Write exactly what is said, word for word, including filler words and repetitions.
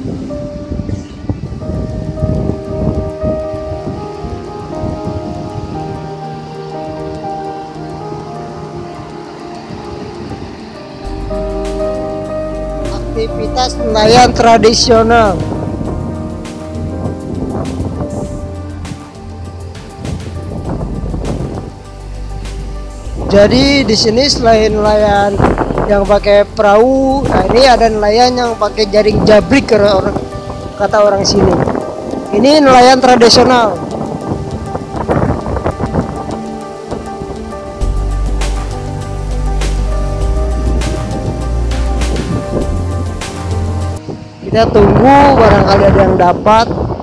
Aktivitas nelayan tradisional. Jadi di sini selain nelayan yang pakai perahu, nah ini ada nelayan yang pakai jaring jabrik orang, kata orang sini. Ini nelayan tradisional. Kita tunggu barangkali ada yang dapat.